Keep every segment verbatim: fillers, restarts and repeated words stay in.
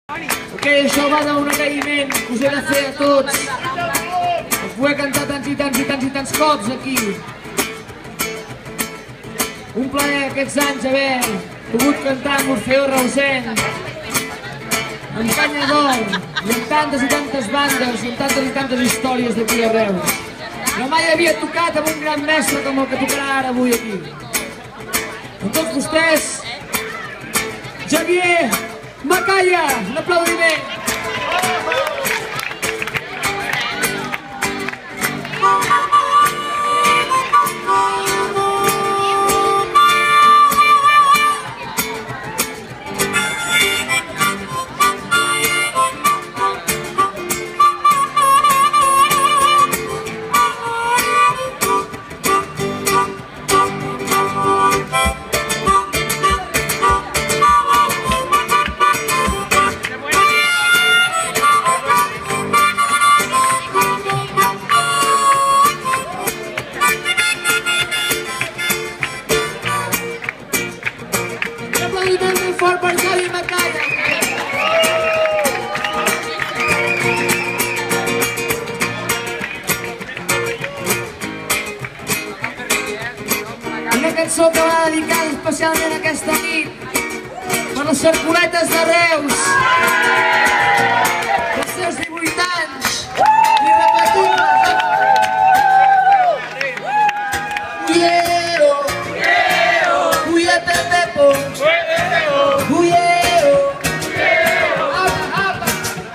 Ok, això va d'un agraïment que us he de fer a tots. Us ho he cantat tants i tants i tants i tants cops aquí. Un plaer aquests anys haver pogut cantar amb Orfeó Reusenc, amb Canya d'Or, i amb tantes i tantes bandes, i amb tantes i tantes històries d'aquí a Reus. No mai havia tocat amb un gran mestre com el que tocarà ara avui aquí. Amb tots vostès, Xavier Macaya, un aplaudiment. Fort per Xavier Macaya. Una cançó que va dedicada especialment aquesta nit per les Cercoletes de Reus, els seus divuit anys, irrepetibles. Uiero, uiete tepo, Uiero, apa, apa.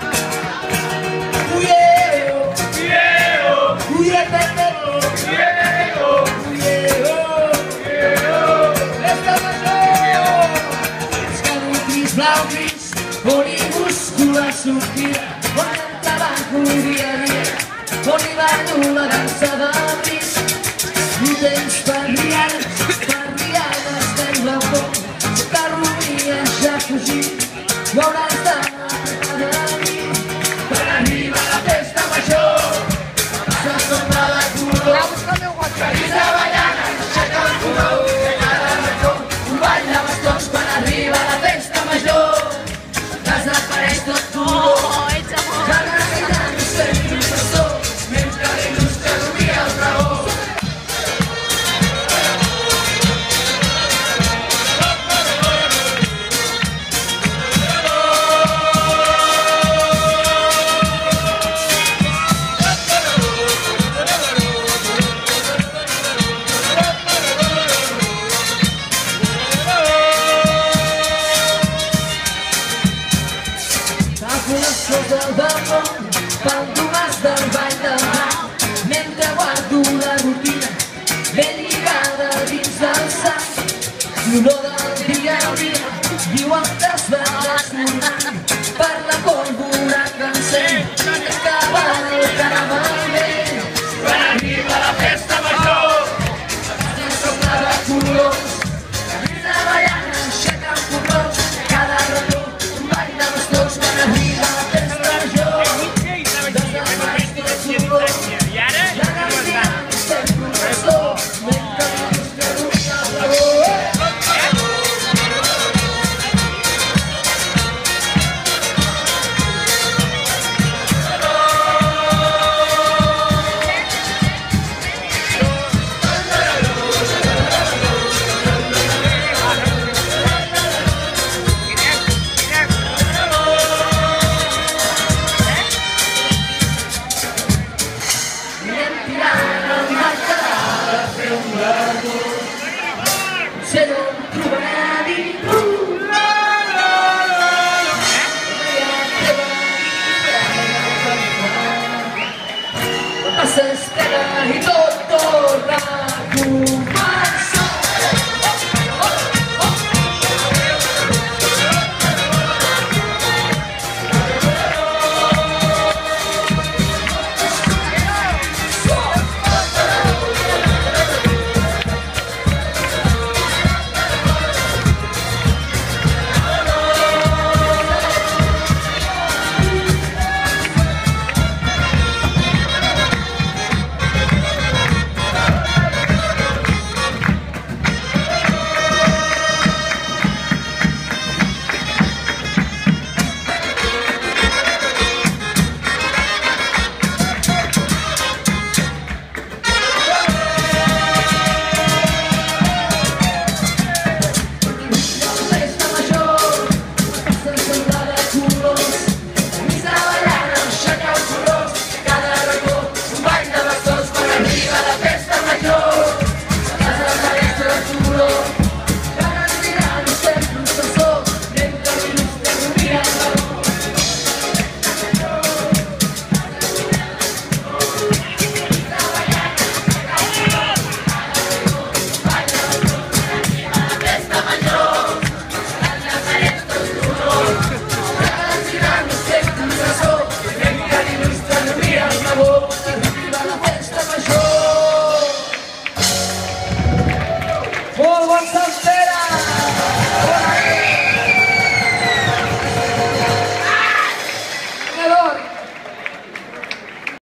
Uiero, uiete tepo, Uiero, festa major. Buscant un gris, blau gris, on hi busco la sortida, on el tabac dia a dia, on hi ballo la dansa de bris. No tens per rialles, per rialles del balcó, que rumies ja fugir, ho hauràs d'anar de mi. Quan arriba la festa major, passa sota la color, carissa ballant, aixeca el color, que cada racó ho balla bastons. Quan arriba la festa major, desapareix tot color, ja no hi ha no sento un pastor, mentre l'il·lustre rumia el raó. Sota el damunt, pel domàs del ball de mar, mentre guardo la rutina ben lligada dins del sang. L'olor del dia a dia diuen que es va desmonar.